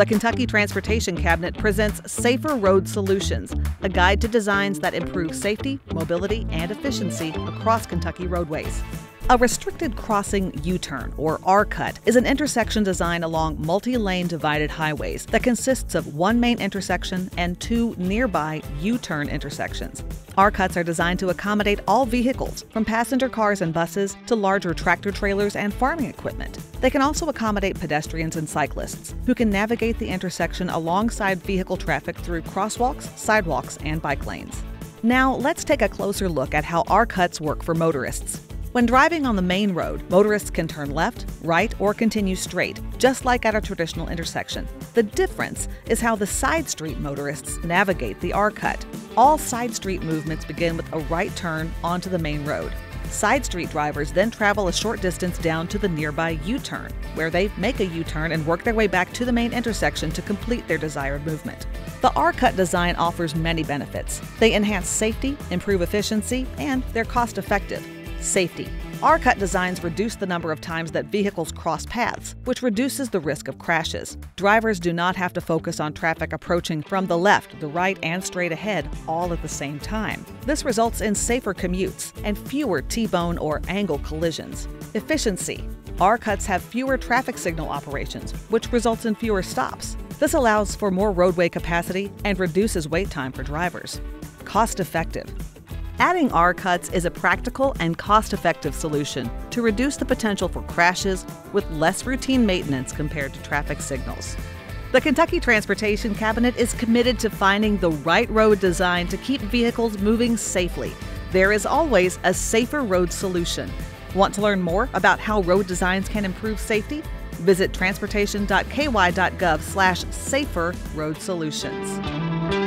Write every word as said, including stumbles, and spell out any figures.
The Kentucky Transportation Cabinet presents SAFERoads Solutions, a guide to designs that improve safety, mobility, and efficiency across Kentucky roadways. A restricted crossing U-turn, or R C U T, is an intersection design along multi-lane divided highways that consists of one main intersection and two nearby U-turn intersections. R C U Ts are designed to accommodate all vehicles, from passenger cars and buses to larger tractor trailers and farming equipment. They can also accommodate pedestrians and cyclists, who can navigate the intersection alongside vehicle traffic through crosswalks, sidewalks, and bike lanes. Now, let's take a closer look at how R C U Ts work for motorists. When driving on the main road, motorists can turn left, right, or continue straight, just like at a traditional intersection. The difference is how the side street motorists navigate the R C U T. All side street movements begin with a right turn onto the main road. Side street drivers then travel a short distance down to the nearby U-turn, where they make a U-turn and work their way back to the main intersection to complete their desired movement. The R C U T design offers many benefits. They enhance safety, improve efficiency, and they're cost-effective. Safety. R C U T designs reduce the number of times that vehicles cross paths, which reduces the risk of crashes. Drivers do not have to focus on traffic approaching from the left, the right, and straight ahead all at the same time. This results in safer commutes and fewer T-bone or angle collisions. Efficiency. R C U Ts have fewer traffic signal operations, which results in fewer stops. This allows for more roadway capacity and reduces wait time for drivers. Cost-effective. Adding R C U Ts is a practical and cost-effective solution to reduce the potential for crashes with less routine maintenance compared to traffic signals. The Kentucky Transportation Cabinet is committed to finding the right road design to keep vehicles moving safely. There is always a SAFERoads solution. Want to learn more about how road designs can improve safety? Visit transportation dot k y dot gov slash safer road solutions.